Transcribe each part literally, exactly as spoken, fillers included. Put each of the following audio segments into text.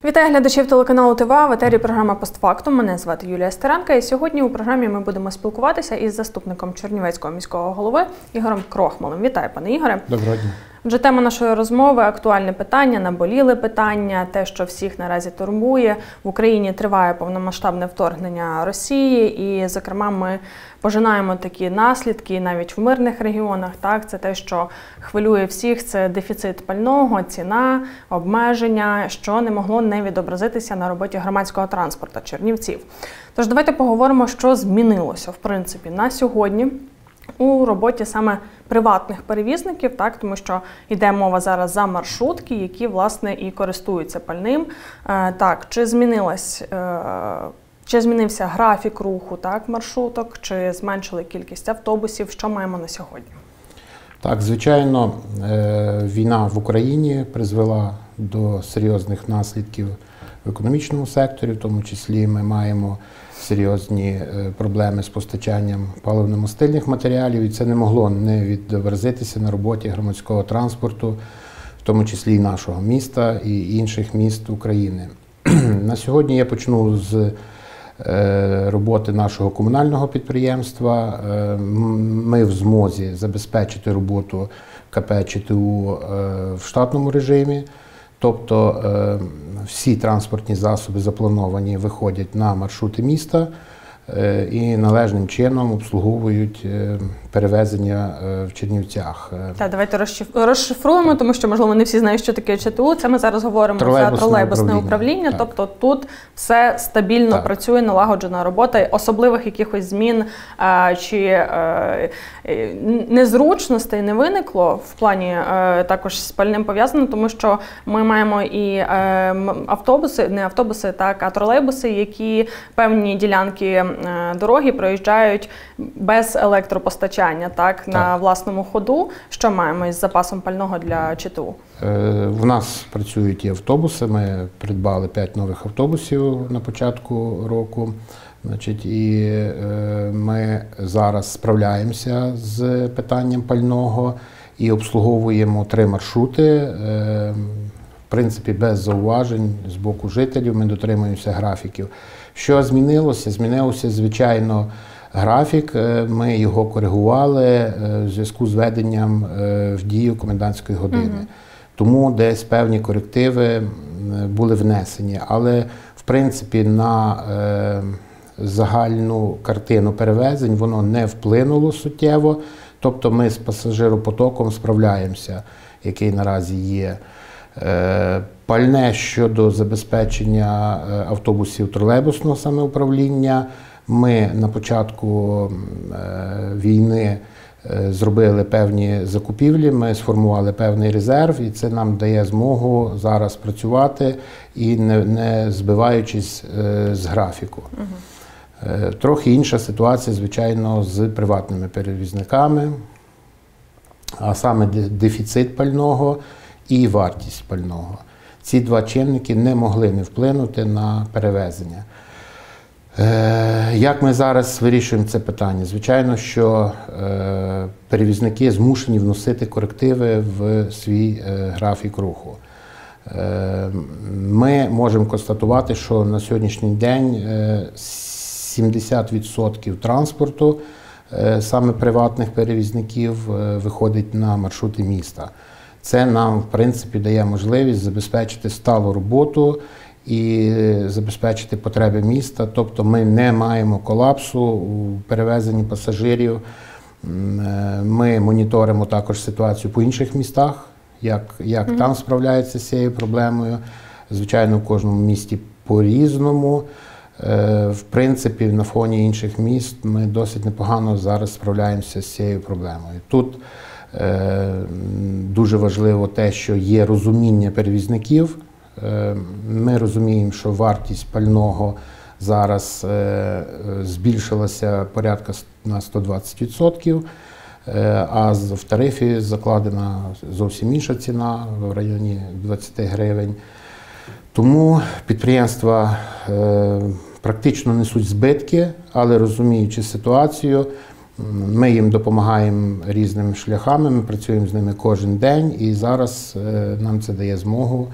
Вітаю глядачів телеканалу ТВА, в етері програма «Постфактум». Мене звати Юлія Стеренка, і сьогодні у програмі ми будемо спілкуватися із заступником Чернівецького міського голови Ігорем Крохмалем. Вітаю, пане Ігоре. Доброго дня. Отже, тема нашої розмови – актуальне питання, наболіле питання, те, що всіх наразі турбує. В Україні триває повномасштабне вторгнення Росії і, зокрема, ми пожинаємо такі наслідки навіть в мирних регіонах. Так, це те, що хвилює всіх, це дефіцит пального, ціна, обмеження, що не могло не відобразитися на роботі громадського транспорту чернівців. Тож давайте поговоримо, що змінилося, в принципі, на сьогодні у роботі саме приватних перевізників, так, тому що йде мова зараз за маршрутки, які, власне, і користуються пальним. Е, так, чи змінилась, е, чи змінився графік руху, так, маршруток, чи зменшили кількість автобусів, що маємо на сьогодні? Так, звичайно, е, війна в Україні призвела до серйозних наслідків в економічному секторі, в тому числі ми маємо серйозні проблеми з постачанням паливно-мастильних матеріалів, і це не могло не відобразитися на роботі громадського транспорту, в тому числі і нашого міста, і інших міст України. На сьогодні я почну з роботи нашого комунального підприємства. Ми в змозі забезпечити роботу КП ЧТУ в штатному режимі. Тобто всі транспортні засоби заплановані виходять на маршрути міста і належним чином обслуговують перевезення в Чернівцях. Так, давайте розшифруємо, тому що, можливо, не всі знають, що таке ЧТУ. Це ми зараз говоримо тролейбусне за тролейбусне управління. управління. Тобто тут все стабільно так. працює, налагоджена робота, особливих якихось змін а, чи а, незручностей не виникло в плані а, також з пальним пов'язано, тому що ми маємо і а, автобуси, не автобуси, так, а тролейбуси, які певні ділянки а, дороги проїжджають без електропостачання. Так, так, на власному ходу. Що маємо із запасом пального для ЧТУ? Е, в нас працюють і автобуси. Ми придбали п'ять нових автобусів на початку року. Значить, і е, ми зараз справляємося з питанням пального і обслуговуємо три маршрути. Е, в принципі, без зауважень з боку жителів ми дотримуємося графіків. Що змінилося? Змінилося, звичайно, графік. Ми його коригували в зв'язку з введенням в дію комендантської години. Угу. Тому десь певні корективи були внесені. Але, в принципі, на загальну картину перевезень воно не вплинуло суттєво. Тобто ми з пасажиропотоком справляємося, який наразі є. Пальне щодо забезпечення автобусів тролейбусного самоуправління. Ми на початку війни зробили певні закупівлі, ми сформували певний резерв, і це нам дає змогу зараз працювати і не, не збиваючись з графіку. Угу. Трохи інша ситуація, звичайно, з приватними перевізниками, а саме дефіцит пального і вартість пального. Ці два чинники не могли не вплинути на перевезення. Як ми зараз вирішуємо це питання? Звичайно, що перевізники змушені вносити корективи в свій графік руху. Ми можемо констатувати, що на сьогоднішній день сімдесят відсотків транспорту, саме приватних перевізників, виходить на маршрути міста. Це нам, в принципі, дає можливість забезпечити сталу роботу і забезпечити потреби міста. Тобто ми не маємо колапсу у перевезенні пасажирів. Ми моніторимо також ситуацію по інших містах, як, як mm-hmm. там справляються з цією проблемою. Звичайно, в кожному місті по-різному. В принципі, на фоні інших міст ми досить непогано зараз справляємося з цією проблемою. Тут дуже важливо те, що є розуміння перевізників. Ми розуміємо, що вартість пального зараз збільшилася порядка на сто двадцять відсотків, а в тарифі закладена зовсім інша ціна в районі двадцяти гривень. Тому підприємства практично несуть збитки, але розуміючи ситуацію, ми їм допомагаємо різними шляхами, ми працюємо з ними кожен день і зараз нам це дає змогу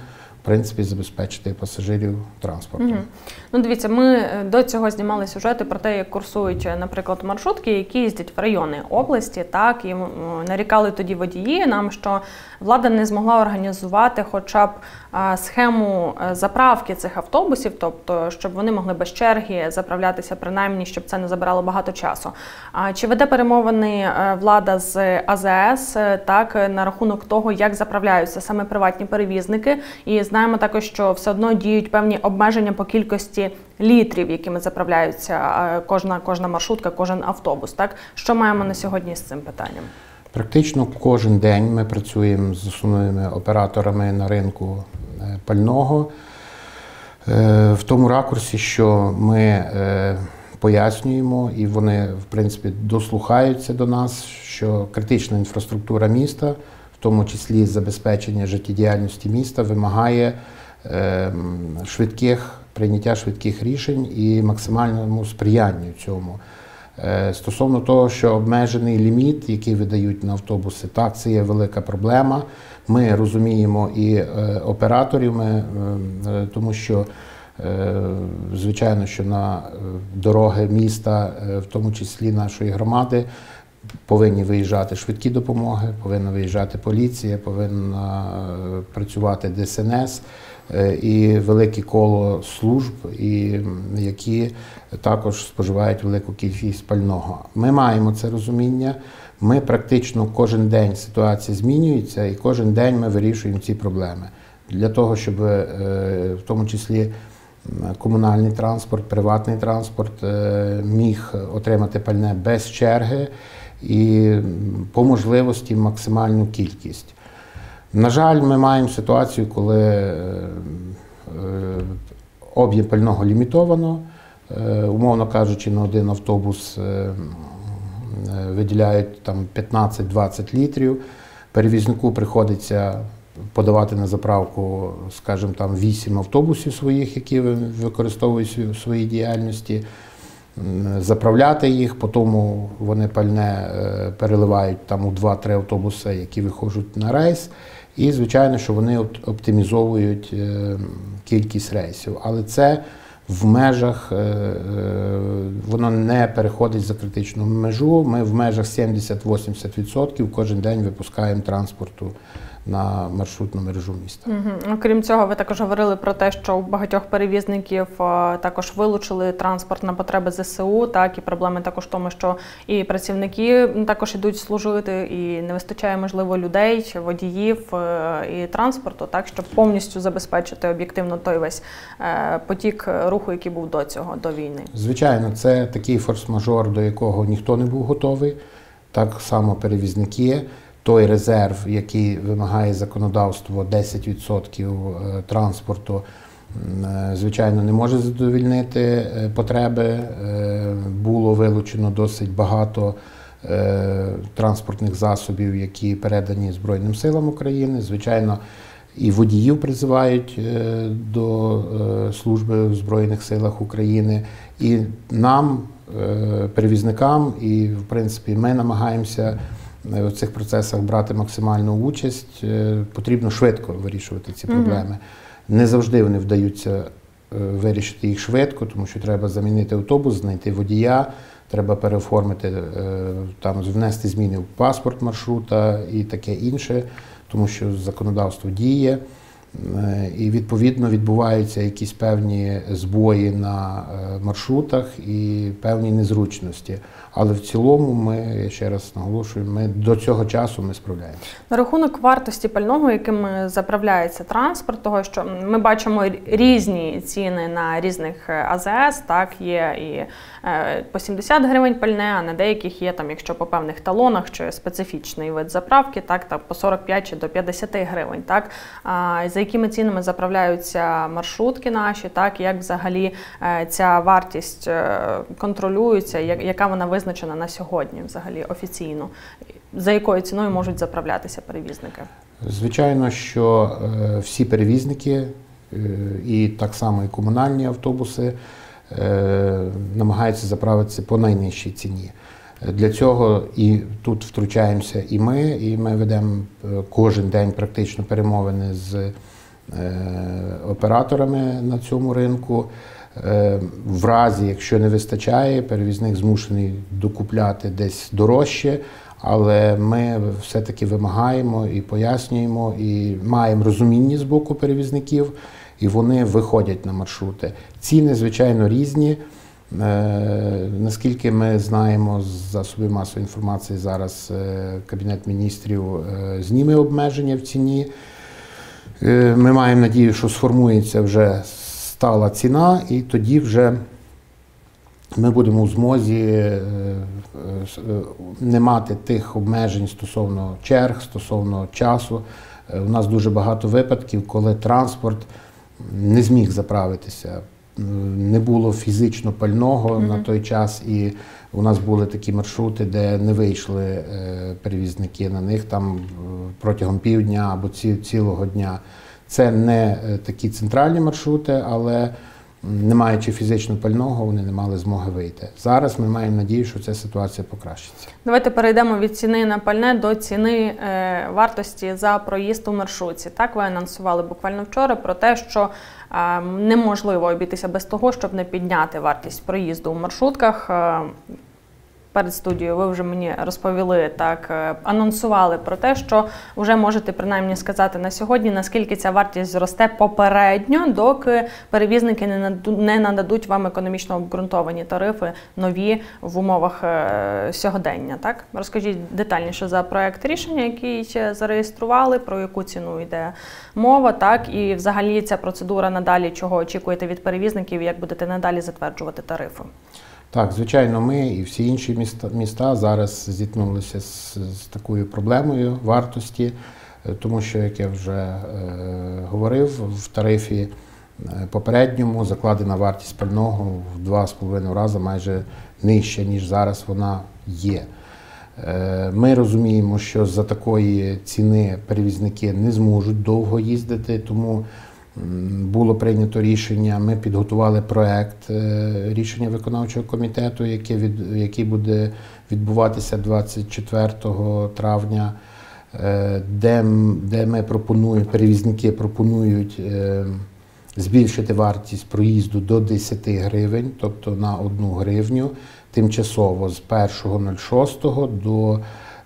принципі, забезпечити пасажирів транспортом. Угу. Ну, дивіться, ми до цього знімали сюжети про те, як курсують, наприклад, маршрутки, які їздять в райони області, так, і нарікали тоді водії нам, що влада не змогла організувати хоча б схему заправки цих автобусів, тобто, щоб вони могли без черги заправлятися, принаймні, щоб це не забирало багато часу. А чи веде перемовини влада з А Зе Ес, так, на рахунок того, як заправляються саме приватні перевізники? І знаємо також, що все одно діють певні обмеження по кількості літрів, якими заправляються кожна, кожна маршрутка, кожен автобус. Так? Що маємо на сьогодні з цим питанням? Практично кожен день ми працюємо з основними операторами на ринку пального в тому ракурсі, що ми пояснюємо, і вони, в принципі, дослухаються до нас, що критична інфраструктура міста, в тому числі забезпечення життєдіяльності міста, вимагає швидких, прийняття швидких рішень і максимальному сприянню цьому. Стосовно того, що обмежений ліміт, який видають на автобуси, так, це є велика проблема. Ми розуміємо і операторів, ми, тому що, звичайно, що на дороги міста, в тому числі нашої громади, повинні виїжджати швидкі допомоги, повинна виїжджати поліція, повинна працювати Де Ес Ен Ес і велике коло служб, і, які також споживають велику кількість пального. Ми маємо це розуміння, ми практично кожен день ситуація змінюється і кожен день ми вирішуємо ці проблеми. Для того, щоб в тому числі комунальний транспорт, приватний транспорт міг отримати пальне без черги і по можливості максимальну кількість. На жаль, ми маємо ситуацію, коли об'єм пального лімітовано, умовно кажучи, на один автобус виділяють там п'ятнадцять-двадцять літрів, перевізнику приходиться подавати на заправку, скажімо, там вісім автобусів своїх, які використовують в своїй діяльності, заправляти їх, потім вони пальне переливають там у два-три автобуси, які виходять на рейс, і, звичайно, що вони оптимізовують кількість рейсів. Але це в межах, воно не переходить за критичну межу. Ми в межах сімдесят-вісімдесят відсотків кожен день випускаємо транспорту на маршрутну мережу міста. Угу. Крім цього, ви також говорили про те, що у багатьох перевізників також вилучили транспорт на потреби Зе Се У, так, і проблеми також в тому, що і працівники також йдуть служити, і не вистачає, можливо, людей, водіїв і транспорту, так, щоб повністю забезпечити об'єктивно той весь потік руху, який був до цього, до війни. Звичайно, це такий форс-мажор, до якого ніхто не був готовий, так само перевізники. Той резерв, який вимагає законодавство, десять відсотків транспорту, звичайно, не може задовольнити потреби. Було вилучено досить багато транспортних засобів, які передані Збройним силам України. Звичайно, і водіїв призивають до служби в Збройних силах України. І нам, перевізникам, і, в принципі, ми намагаємося в цих процесах брати максимальну участь. Потрібно швидко вирішувати ці проблеми. Не завжди вони вдаються вирішити їх швидко, тому що треба замінити автобус, знайти водія, треба переоформити, там, внести зміни в паспорт маршрута і таке інше, тому що законодавство діє. І, відповідно, відбуваються якісь певні збої на маршрутах і певні незручності. Але в цілому ми, я ще раз наголошую, ми до цього часу ми справляємося. На рахунок вартості пального, яким заправляється транспорт, того, що ми бачимо різні ціни на різних А Зе Ес, так, є і по сімдесят гривень пальне, а на деяких є, там, якщо по певних талонах, чи специфічний вид заправки, так, так, по сорок п'ять чи до п'ятдесят гривень, так. А, за якими цінами заправляються маршрутки наші, так, як взагалі ця вартість контролюється, яка вона визначена на сьогодні взагалі офіційно, за якою ціною можуть заправлятися перевізники? Звичайно, що всі перевізники, і так само і комунальні автобуси, намагаються заправитися по найнижчій ціні. Для цього і тут втручаємося і ми, і ми ведемо кожен день практично перемовини з операторами на цьому ринку. В разі, якщо не вистачає, перевізник змушений докупляти десь дорожче, але ми все-таки вимагаємо і пояснюємо, і маємо розуміння з боку перевізників, і вони виходять на маршрути. Ціни, звичайно, різні. Наскільки ми знаємо з засобів масової інформації, зараз Кабінет міністрів зніме обмеження в ціні. Ми маємо надію, що сформується вже стала ціна, і тоді вже ми будемо в змозі не мати тих обмежень стосовно черг, стосовно часу. У нас дуже багато випадків, коли транспорт не зміг заправитися, не було фізично пального mm-hmm. на той час, і у нас були такі маршрути, де не вийшли перевізники на них там протягом півдня або цілого дня. Це не такі центральні маршрути, але не маючи фізично пального, вони не мали змоги вийти. Зараз ми маємо надію, що ця ситуація покращиться. Давайте перейдемо від ціни на пальне до ціни е, вартості за проїзд у маршрутці. Так, ви анонсували буквально вчора про те, що е, неможливо обійтися без того, щоб не підняти вартість проїзду у маршрутках. Е, Перед студією ви вже мені розповіли, так, анонсували про те, що вже можете принаймні сказати на сьогодні, наскільки ця вартість зросте попередньо, доки перевізники не нададуть вам економічно обґрунтовані тарифи нові в умовах сьогодення. Так? Розкажіть детальніше за проект рішення, який зареєстрували, про яку ціну йде мова, так, і взагалі ця процедура надалі, чого очікуєте від перевізників, як будете надалі затверджувати тарифи? Так, звичайно, ми і всі інші міста, міста зараз зіткнулися з, з такою проблемою вартості, тому що, як я вже е, говорив, в тарифі попередньому закладена вартість пального в два з половиною рази майже нижча, ніж зараз вона є. Е, ми розуміємо, що за такої ціни перевізники не зможуть довго їздити, тому було прийнято рішення, ми підготували проект рішення виконавчого комітету, яке від, який буде відбуватися двадцять четвертого травня, де, де ми пропонуємо, перевізники пропонують збільшити вартість проїзду до десяти гривень, тобто на одну гривню, тимчасово з першого шостого до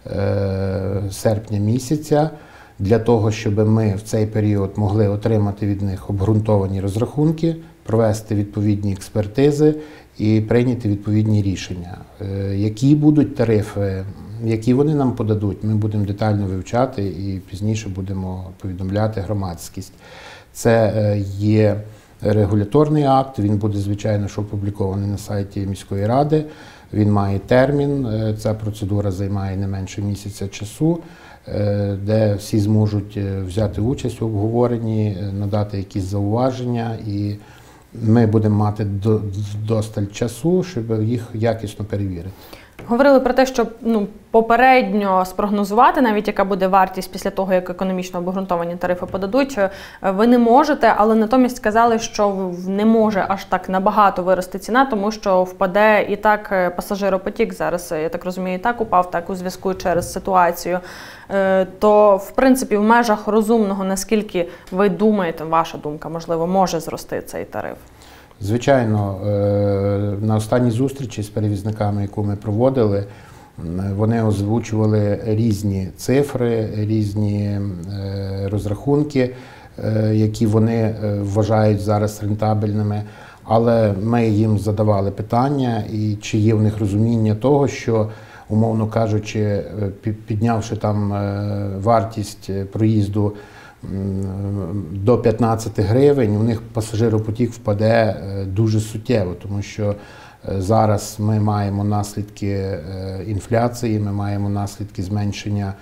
е, серпня місяця, для того, щоб ми в цей період могли отримати від них обґрунтовані розрахунки, провести відповідні експертизи і прийняти відповідні рішення. Які будуть тарифи, які вони нам подадуть, ми будемо детально вивчати і пізніше будемо повідомляти громадськість. Це є регуляторний акт, він буде, звичайно, що опублікований на сайті міської ради, він має термін, ця процедура займає не менше місяця часу, де всі зможуть взяти участь у обговоренні, надати якісь зауваження, і ми будемо мати досталь часу, щоб їх якісно перевірити. Говорили про те, що ну, попередньо спрогнозувати, навіть яка буде вартість після того, як економічно обґрунтовані тарифи подадуть, ви не можете, але натомість сказали, що не може аж так набагато вирости ціна, тому що впаде і так пасажиропотік зараз, я так розумію, і так упав, так у зв'язку через ситуацію. То, в принципі, в межах розумного, наскільки ви думаєте, ваша думка, можливо, може зрости цей тариф? Звичайно, на останній зустрічі з перевізниками, яку ми проводили, вони озвучували різні цифри, різні розрахунки, які вони вважають зараз рентабельними. Але ми їм задавали питання, і чи є в них розуміння того, що, умовно кажучи, піднявши там вартість проїзду до п'ятнадцяти гривень, у них пасажиропотік впаде дуже суттєво, тому що зараз ми маємо наслідки інфляції, ми маємо наслідки зменшення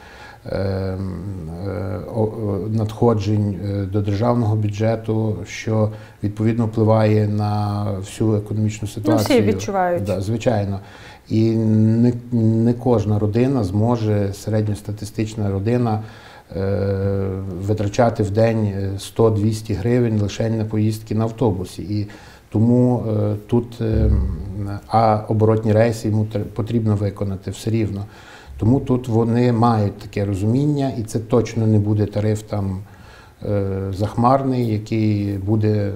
надходжень до державного бюджету, що відповідно впливає на всю економічну ситуацію. Ну, всі відчувають. Да, звичайно. І не, не кожна родина зможе, середньостатистична родина, витрачати в день сто-двісті гривень лише на поїздки на автобусі. І тому тут, а оборотні рейси йому потрібно виконати все рівно. Тому тут вони мають таке розуміння, і це точно не буде тариф там захмарний, який буде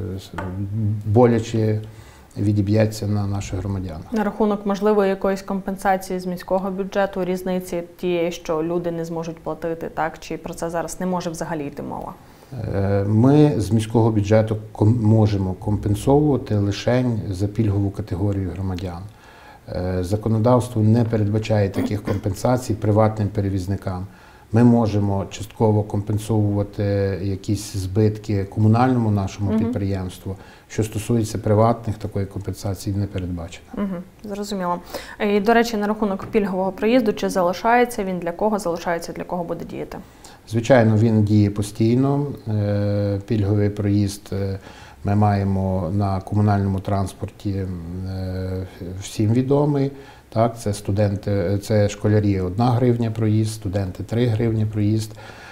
боляче відіб'ється на наших громадянах. На рахунок можливої якоїсь компенсації з міського бюджету, різниці тієї, що люди не зможуть платити, так? Чи про це зараз не може взагалі йти мова? Ми з міського бюджету можемо компенсовувати лише за пільгову категорію громадян. Законодавство не передбачає таких компенсацій приватним перевізникам. Ми можемо частково компенсовувати якісь збитки комунальному нашому угу. підприємству. Що стосується приватних, такої компенсації не передбачено. Угу. Зрозуміло. І, до речі, на рахунок пільгового проїзду, чи залишається він, для кого залишається, для кого буде діяти? Звичайно, він діє постійно. Пільговий проїзд ми маємо на комунальному транспорті всім відомий. Так, це студенти, це школярі одна гривня проїзд, студенти три гривні проїзд.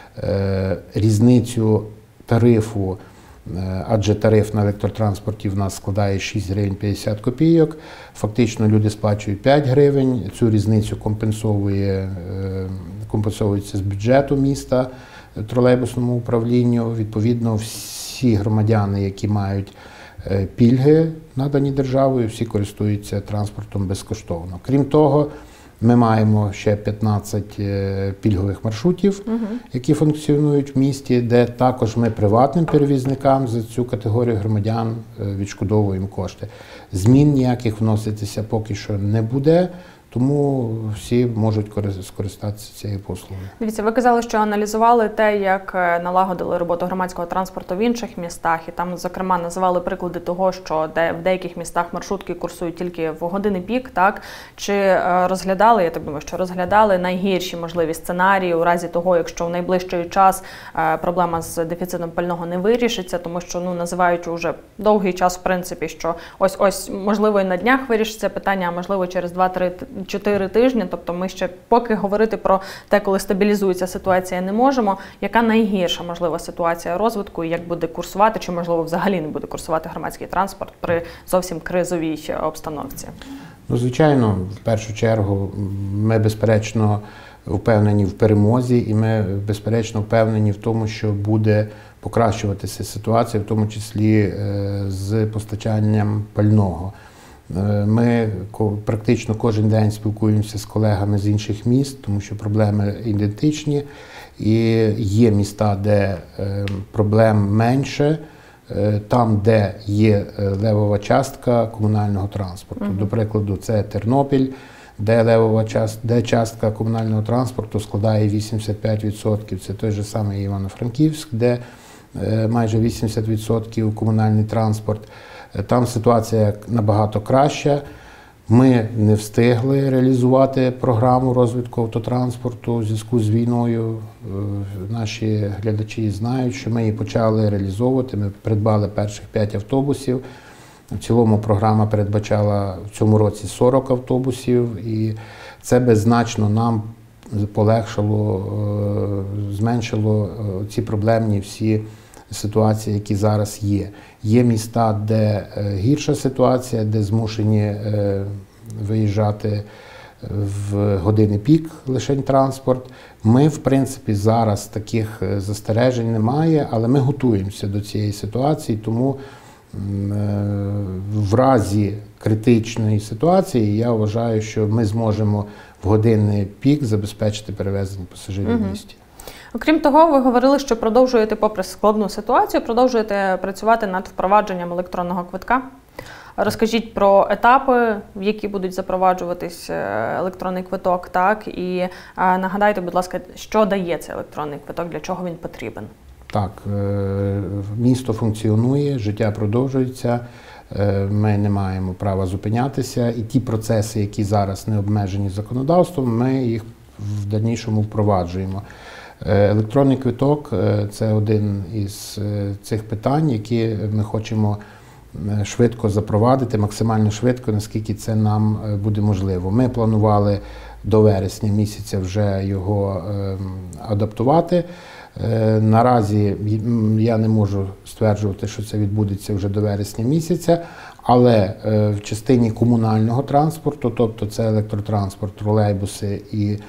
Е, різницю тарифу, е, адже тариф на електротранспорті в нас складає шість гривень п'ятдесят копійок. Фактично люди сплачують п'ять гривень. Цю різницю компенсовує, е, компенсовується з бюджету міста тролейбусному управлінню. Відповідно, всі громадяни, які мають пільги, надані державою, всі користуються транспортом безкоштовно. Крім того, ми маємо ще п'ятнадцять пільгових маршрутів, угу. які функціонують в місті, де також ми приватним перевізникам за цю категорію громадян відшкодовуємо кошти. Змін ніяких вноситися поки що не буде, тому всі можуть скористатися цією послугою. Дивіться, ви казали, що аналізували те, як налагодили роботу громадського транспорту в інших містах, і там, зокрема, називали приклади того, що де, в деяких містах маршрутки курсують тільки в години пік, так? Чи розглядали, я так думаю, що розглядали найгірші можливі сценарії у разі того, якщо в найближчий час проблема з дефіцитом пального не вирішиться, тому що, ну, називають уже довгий час, в принципі, що ось-ось, можливо, і на днях вирішиться питання, а можливо, через два-три чотири тижні, тобто ми ще поки говорити про те, коли стабілізується ситуація, не можемо. Яка найгірша можлива ситуація розвитку, як буде курсувати, чи, можливо, взагалі не буде курсувати громадський транспорт при зовсім кризовій обстановці? Ну, звичайно, в першу чергу ми, безперечно, впевнені в перемозі, і ми, безперечно, впевнені в тому, що буде покращуватися ситуація, в тому числі з постачанням пального. Ми практично кожен день спілкуємося з колегами з інших міст, тому що проблеми ідентичні. І є міста, де проблем менше, там, де є левова частка комунального транспорту. Uh-huh. До прикладу, це Тернопіль, де левова частка, де частка комунального транспорту складає вісімдесят п'ять відсотків. Це той же самий Івано-Франківськ, де майже вісімдесят відсотків комунальний транспорт. Там ситуація набагато краща. Ми не встигли реалізувати програму розвитку автотранспорту у зв'язку з війною. Наші глядачі знають, що ми її почали реалізовувати. Ми придбали перших п'ять автобусів. В цілому програма передбачала в цьому році сорок автобусів. І це беззначно нам полегшило, зменшило ці проблемні всі ситуації, які зараз є. Є міста, де гірша ситуація, де змушені виїжджати в години пік лишень транспорт. Ми, в принципі, зараз таких застережень немає, але ми готуємося до цієї ситуації, тому в разі критичної ситуації я вважаю, що ми зможемо в години пік забезпечити перевезення пасажирів в місті. Окрім того, ви говорили, що продовжуєте, попри складну ситуацію, продовжуєте працювати над впровадженням електронного квитка. Розкажіть про етапи, в які будуть запроваджуватись електронний квиток, так, і нагадайте, будь ласка, що дає цей електронний квиток, для чого він потрібен? Так, місто функціонує, життя продовжується, ми не маємо права зупинятися, і ті процеси, які зараз не обмежені законодавством, ми їх в дальнішому впроваджуємо. Електронний квиток – це один із цих питань, які ми хочемо швидко запровадити, максимально швидко, наскільки це нам буде можливо. Ми планували до вересня місяця вже його адаптувати. Наразі я не можу стверджувати, що це відбудеться вже до вересня місяця, але в частині комунального транспорту, тобто це електротранспорт, тролейбуси і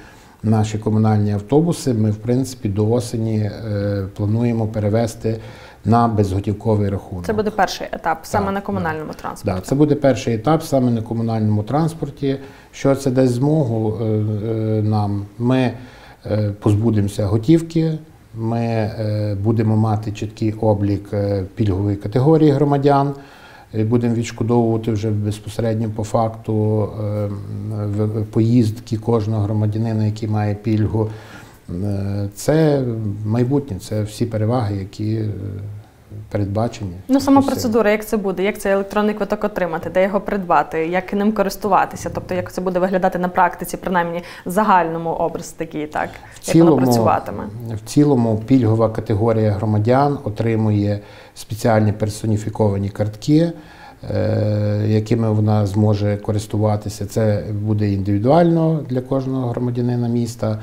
наші комунальні автобуси ми, в принципі, до осені плануємо перевести на безготівковий рахунок. Це буде перший етап саме так, на комунальному так. транспорті? Так, це буде перший етап саме на комунальному транспорті. Що це дасть змогу нам? Ми позбудемося готівки, ми будемо мати чіткий облік пільгової категорії громадян, будемо відшкодовувати вже безпосередньо по факту поїздки кожного громадянина, який має пільгу. Це майбутнє, це всі переваги, які передбачені. Ну, сама процедура, як це буде? Як цей електронний квиток отримати? Де його придбати? Як ним користуватися? Тобто, як це буде виглядати на практиці, принаймні, в загальному образ такий, так? В цілому, як воно працюватиме? В цілому, пільгова категорія громадян отримує спеціальні персоніфіковані картки, якими вона зможе користуватися. Це буде індивідуально для кожного громадянина міста.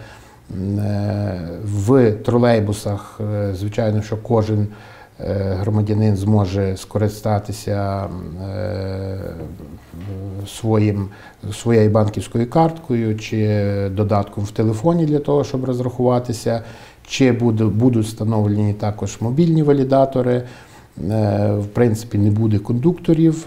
В тролейбусах, звичайно, що кожен громадянин зможе скористатися своїм, своєю банківською карткою чи додатком в телефоні для того, щоб розрахуватися, чи будуть встановлені також мобільні валідатори. В принципі, не буде кондукторів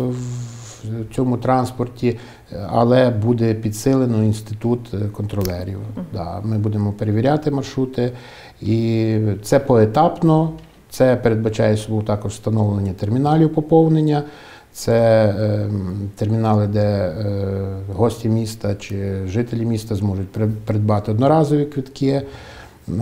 в цьому транспорті, але буде підсилено інститут контролерів. Uh-huh. Да, ми будемо перевіряти маршрути, і це поетапно, це передбачає собою також встановлення терміналів поповнення, це е, термінали, де е, гості міста чи жителі міста зможуть придбати одноразові квитки. Е,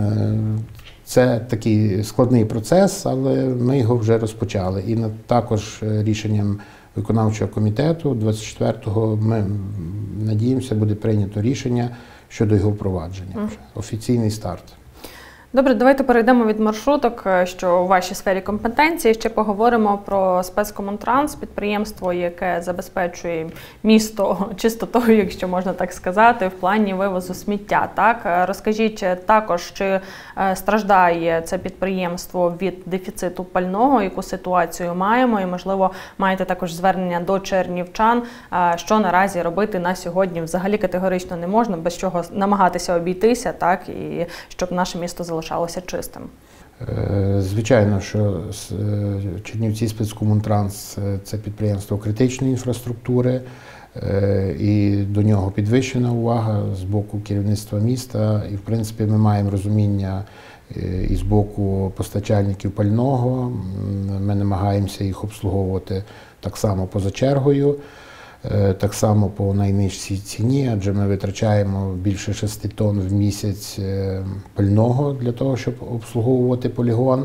Це такий складний процес, але ми його вже розпочали. І також рішенням виконавчого комітету двадцять четвертого ми надіємося, буде прийнято рішення щодо його впровадження. Mm. Офіційний старт. Добре, давайте перейдемо від маршруток, що у вашій сфері компетенції. Ще поговоримо про спецкомунтранс, підприємство, яке забезпечує місто чистотою, якщо можна так сказати, в плані вивозу сміття. Так? Розкажіть також, чи страждає це підприємство від дефіциту пального, яку ситуацію маємо, і, можливо, маєте також звернення до чернівчан, що наразі робити на сьогодні взагалі категорично не можна, без чого намагатися обійтися, так, і щоб наше місто залишилося залишалося чистим. Звичайно, що Чернівці спецкомунтранс – це підприємство критичної інфраструктури, і до нього підвищена увага з боку керівництва міста. І, в принципі, ми маємо розуміння і з боку постачальників пального. Ми намагаємося їх обслуговувати так само поза чергою, так само по найнижчій ціні, адже ми витрачаємо більше шести тонн в місяць пального для того, щоб обслуговувати полігон.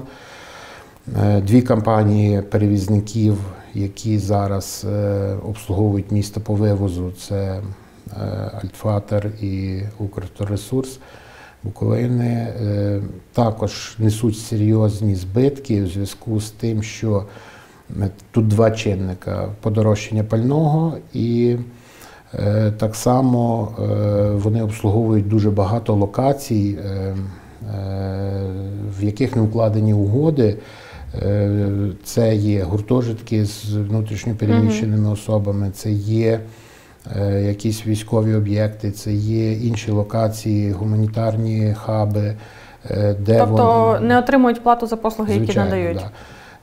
Дві компанії перевізників, які зараз обслуговують місто по вивозу, це Альтфатер і Укрторресурс Буковини, також несуть серйозні збитки у зв'язку з тим, що тут два чинника – подорожчання пального і е, так само е, вони обслуговують дуже багато локацій, е, е, в яких не укладені угоди. Е, це є гуртожитки з внутрішньо переміщеними mm-hmm. особами, це є е, якісь військові об'єкти, це є інші локації, гуманітарні хаби, е, де тобто вони… не отримують плату за послуги, які Звичайно, надають? Да.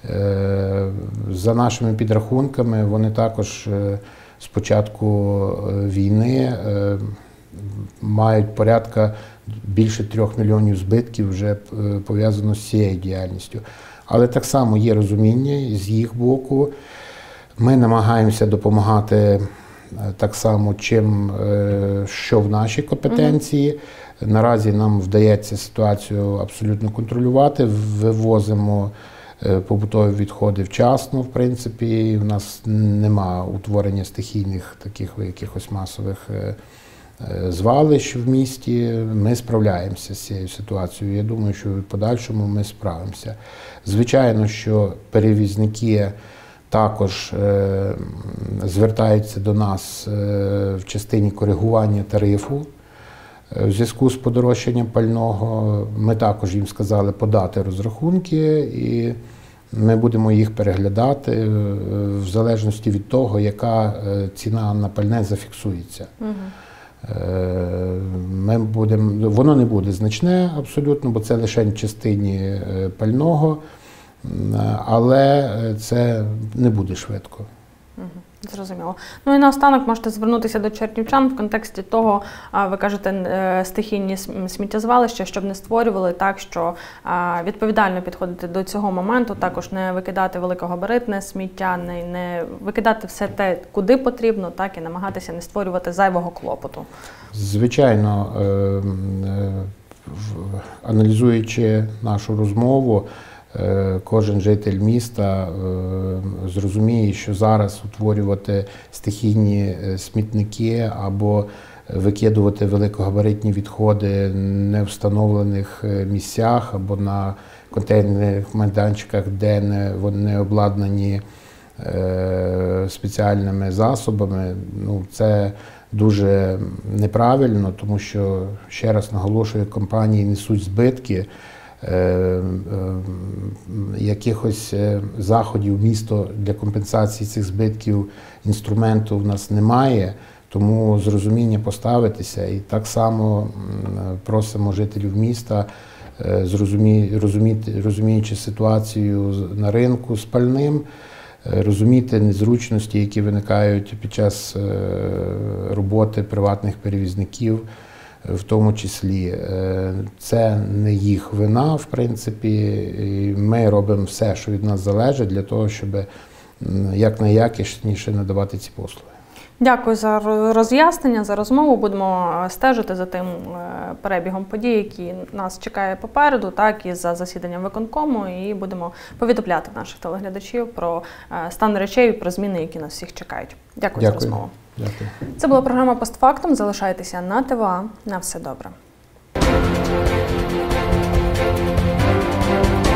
За нашими підрахунками, вони також з початку війни мають порядка більше трьох мільйонів збитків вже пов'язано з цією діяльністю. Але так само є розуміння з їх боку. Ми намагаємося допомагати так само, чим, що в нашій компетенції. Mm-hmm. Наразі нам вдається ситуацію абсолютно контролювати, вивозимо побутові відходи вчасно, в принципі, в нас нема утворення стихійних таких якихось масових звалищ в місті. Ми справляємося з цією ситуацією. Я думаю, що в подальшому ми справимося. Звичайно, що перевізники також е, звертаються до нас е, в частині коригування тарифу. В зв'язку з подорожчанням пального ми також їм сказали подати розрахунки, і ми будемо їх переглядати в залежності від того, яка ціна на пальне зафіксується. Угу. Ми будемо, воно не буде значне абсолютно, бо це лише в частині пального, але це не буде швидко. Зрозуміло. Ну і наостанок можете звернутися до чернівчан в контексті того, ви кажете, стихійні сміттєзвалища, щоб не створювали так, що відповідально підходити до цього моменту, також не викидати великогабаритне сміття, не, не викидати все те, куди потрібно, так і намагатися не створювати зайвого клопоту. Звичайно, аналізуючи нашу розмову, кожен житель міста зрозуміє, що зараз утворювати стихійні смітники або викидувати великогабаритні відходи в невстановлених місцях або на контейнерних майданчиках, де не, вони обладнані спеціальними засобами, ну, це дуже неправильно, тому що, ще раз наголошую, компанії несуть збитки. Якихось заходів місто для компенсації цих збитків інструменту в нас немає, тому з розуміння поставитися. І так само просимо жителів міста, зрозумі, розуміти, розуміючи ситуацію на ринку з пальним, розуміти незручності, які виникають під час роботи приватних перевізників. В тому числі це не їх вина, в принципі, і ми робимо все, що від нас залежить, для того, щоб якнайякісніше надавати ці послуги. Дякую за роз'яснення, за розмову. Будемо стежити за тим перебігом подій, які нас чекає попереду, так і за засіданням виконкому, і будемо повідомляти наших телеглядачів про стан речей і про зміни, які нас всіх чекають. Дякую, Дякую. за розмову. Дякую. Це була програма «Постфактум». Залишайтеся на ТВА. На все добре.